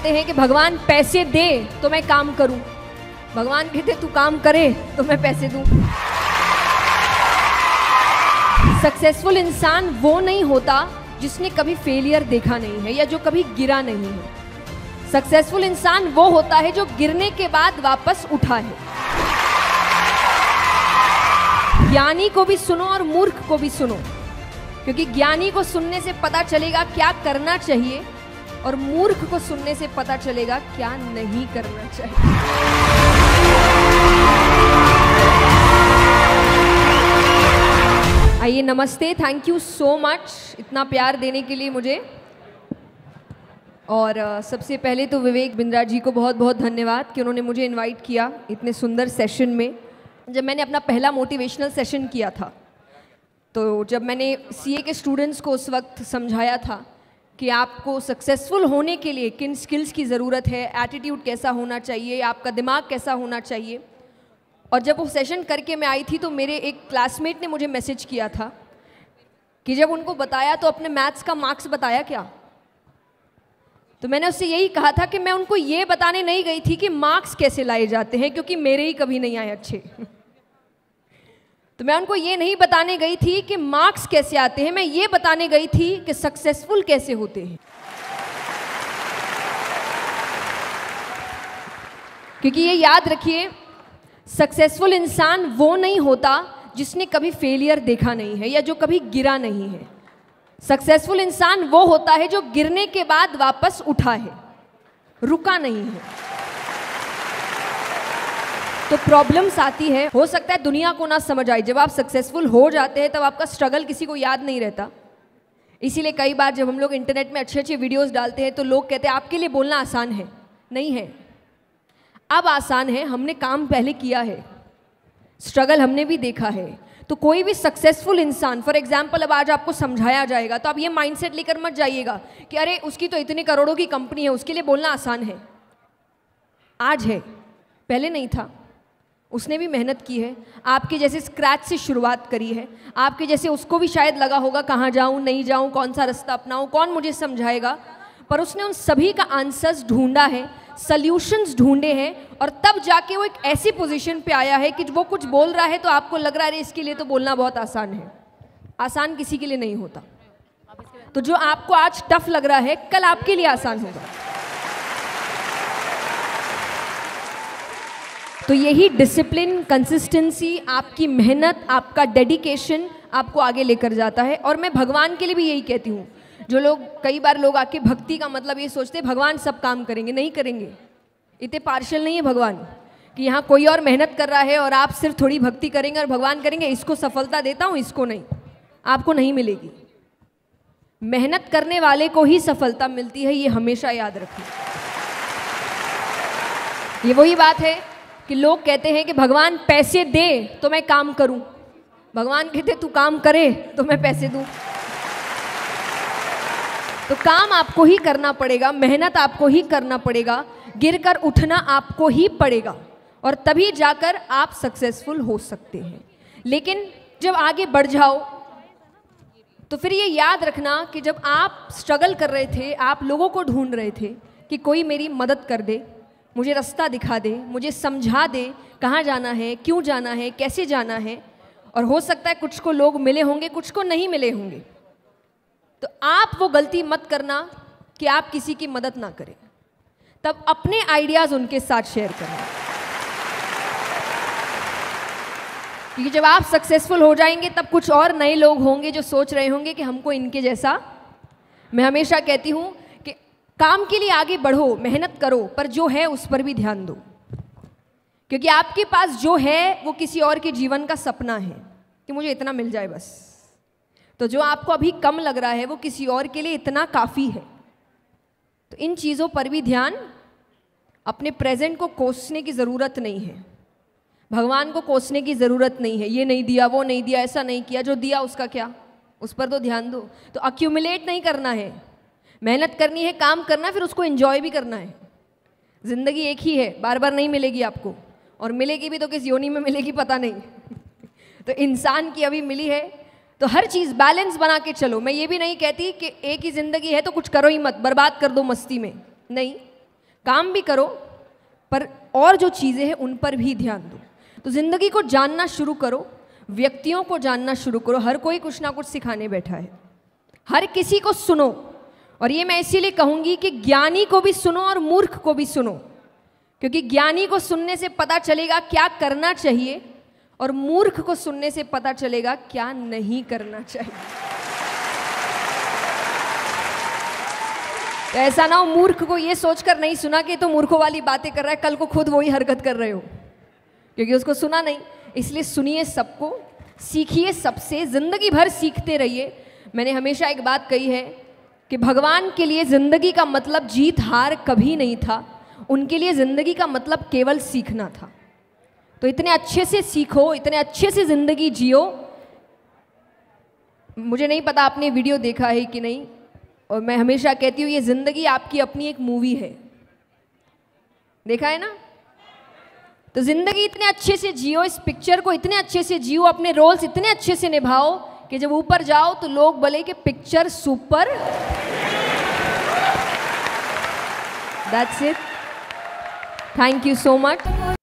कहते हैं कि भगवान पैसे दे तो मैं काम करूं, भगवान कहते तू काम करे तो मैं पैसे दूं। सक्सेसफुल इंसान वो नहीं होता जिसने कभी फेलियर देखा नहीं है या जो कभी गिरा नहीं है। सक्सेसफुल इंसान वो होता है जो गिरने के बाद वापस उठा है। ज्ञानी को भी सुनो और मूर्ख को भी सुनो, क्योंकि ज्ञानी को सुनने से पता चलेगा क्या करना चाहिए और मूर्ख को सुनने से पता चलेगा क्या नहीं करना चाहिए। आइए, नमस्ते, थैंक यू सो मच इतना प्यार देने के लिए मुझे। और सबसे पहले तो विवेक बिंद्रा जी को बहुत बहुत धन्यवाद कि उन्होंने मुझे इनवाइट किया इतने सुंदर सेशन में। जब मैंने अपना पहला मोटिवेशनल सेशन किया था, तो जब मैंने सीए के स्टूडेंट्स को उस वक्त समझाया था कि आपको सक्सेसफुल होने के लिए किन स्किल्स की ज़रूरत है, एटीट्यूड कैसा होना चाहिए, आपका दिमाग कैसा होना चाहिए, और जब वो सेशन करके मैं आई थी तो मेरे एक क्लासमेट ने मुझे मैसेज किया था कि जब उनको बताया तो अपने मैथ्स का मार्क्स बताया क्या। तो मैंने उससे यही कहा था कि मैं उनको ये बताने नहीं गई थी कि मार्क्स कैसे लाए जाते हैं, क्योंकि मेरे ही कभी नहीं आए अच्छे। तो मैं उनको ये नहीं बताने गई थी कि मार्क्स कैसे आते हैं, मैं ये बताने गई थी कि सक्सेसफुल कैसे होते हैं। क्योंकि ये याद रखिए, सक्सेसफुल इंसान वो नहीं होता जिसने कभी फेलियर देखा नहीं है या जो कभी गिरा नहीं है। सक्सेसफुल इंसान वो होता है जो गिरने के बाद वापस उठा है, रुका नहीं है। तो प्रॉब्लम्स आती है, हो सकता है दुनिया को ना समझ आए। जब आप सक्सेसफुल हो जाते हैं तब आपका स्ट्रगल किसी को याद नहीं रहता। इसीलिए कई बार जब हम लोग इंटरनेट में अच्छे अच्छे वीडियोस डालते हैं तो लोग कहते हैं आपके लिए बोलना आसान है। नहीं है, अब आसान है, हमने काम पहले किया है, स्ट्रगल हमने भी देखा है। तो कोई भी सक्सेसफुल इंसान, फॉर एग्जाम्पल अब आज आपको समझाया जाएगा तो आप ये माइंडसेट लेकर मत जाइएगा कि अरे उसकी तो इतने करोड़ों की कंपनी है, उसके लिए बोलना आसान है। आज है, पहले नहीं था। उसने भी मेहनत की है, आपके जैसे स्क्रैच से शुरुआत करी है। आपके जैसे उसको भी शायद लगा होगा कहाँ जाऊँ, नहीं जाऊँ, कौन सा रास्ता अपनाऊँ, कौन मुझे समझाएगा, पर उसने उन सभी का आंसर्स ढूंढा है, सॉल्यूशंस ढूंढे हैं, और तब जाके वो एक ऐसी पोजीशन पे आया है कि वो कुछ बोल रहा है तो आपको लग रहा है इसके लिए तो बोलना बहुत आसान है। आसान किसी के लिए नहीं होता। तो जो आपको आज टफ लग रहा है कल आपके लिए आसान होगा। तो यही डिसिप्लिन, कंसिस्टेंसी, आपकी मेहनत, आपका डेडिकेशन आपको आगे लेकर जाता है। और मैं भगवान के लिए भी यही कहती हूँ। जो लोग, कई बार लोग आके भक्ति का मतलब ये सोचते हैं भगवान सब काम करेंगे, नहीं करेंगे। इतने पार्शियल नहीं है भगवान कि यहाँ कोई और मेहनत कर रहा है और आप सिर्फ थोड़ी भक्ति करेंगे और भगवान करेंगे इसको सफलता देता हूँ, इसको नहीं। आपको नहीं मिलेगी। मेहनत करने वाले को ही सफलता मिलती है, ये हमेशा याद रखिए। ये वही बात है कि लोग कहते हैं कि भगवान पैसे दे तो मैं काम करूं, भगवान कहते तू काम करे तो मैं पैसे दूं। तो काम आपको ही करना पड़ेगा, मेहनत आपको ही करना पड़ेगा, गिरकर उठना आपको ही पड़ेगा, और तभी जाकर आप सक्सेसफुल हो सकते हैं। लेकिन जब आगे बढ़ जाओ तो फिर ये याद रखना कि जब आप स्ट्रगल कर रहे थे, आप लोगों को ढूंढ रहे थे कि कोई मेरी मदद कर दे, मुझे रास्ता दिखा दे, मुझे समझा दे कहाँ जाना है, क्यों जाना है, कैसे जाना है। और हो सकता है कुछ को लोग मिले होंगे, कुछ को नहीं मिले होंगे। तो आप वो गलती मत करना कि आप किसी की मदद ना करें। तब अपने आइडियाज उनके साथ शेयर करें, क्योंकि जब आप सक्सेसफुल हो जाएंगे तब कुछ और नए लोग होंगे जो सोच रहे होंगे कि हमको इनके जैसा। मैं हमेशा कहती हूँ कि काम के लिए आगे बढ़ो, मेहनत करो, पर जो है उस पर भी ध्यान दो, क्योंकि आपके पास जो है वो किसी और के जीवन का सपना है कि मुझे इतना मिल जाए बस। तो जो आपको अभी कम लग रहा है वो किसी और के लिए इतना काफ़ी है। तो इन चीज़ों पर भी ध्यान, अपने प्रेजेंट को कोसने की ज़रूरत नहीं है, भगवान को कोसने की ज़रूरत नहीं है। ये नहीं दिया, वो नहीं दिया, ऐसा नहीं किया, जो दिया उसका क्या, उस पर तो ध्यान दो। तो अक्यूमुलेट नहीं करना है, मेहनत करनी है, काम करना है, फिर उसको एंजॉय भी करना है। ज़िंदगी एक ही है, बार बार नहीं मिलेगी आपको, और मिलेगी भी तो किस योनि में मिलेगी पता नहीं। तो इंसान की अभी मिली है, तो हर चीज़ बैलेंस बना के चलो। मैं ये भी नहीं कहती कि एक ही ज़िंदगी है तो कुछ करो ही मत, बर्बाद कर दो मस्ती में, नहीं। काम भी करो, पर और जो चीज़ें हैं उन पर भी ध्यान दो। तो ज़िंदगी को जानना शुरू करो, व्यक्तियों को जानना शुरू करो। हर कोई कुछ ना कुछ सिखाने बैठा है, हर किसी को सुनो। और ये मैं इसीलिए कहूँगी कि ज्ञानी को भी सुनो और मूर्ख को भी सुनो, क्योंकि ज्ञानी को सुनने से पता चलेगा क्या करना चाहिए, और मूर्ख को सुनने से पता चलेगा क्या नहीं करना चाहिए। तो ऐसा ना हो मूर्ख को ये सोचकर नहीं सुना कि तो मूर्खों वाली बातें कर रहा है, कल को खुद वही हरकत कर रहे हो, क्योंकि उसको सुना नहीं। इसलिए सुनिए सबको, सीखिए सबसे, जिंदगी भर सीखते रहिए। मैंने हमेशा एक बात कही है कि भगवान के लिए जिंदगी का मतलब जीत हार कभी नहीं था, उनके लिए जिंदगी का मतलब केवल सीखना था। तो इतने अच्छे से सीखो, इतने अच्छे से जिंदगी जियो। मुझे नहीं पता आपने वीडियो देखा है कि नहीं, और मैं हमेशा कहती हूँ ये जिंदगी आपकी अपनी एक मूवी है, देखा है ना? तो जिंदगी इतने अच्छे से जियो, इस पिक्चर को इतने अच्छे से जियो, अपने रोल्स इतने अच्छे से निभाओ कि जब ऊपर जाओ तो लोग बोले कि picture super. That's it, thank you so much.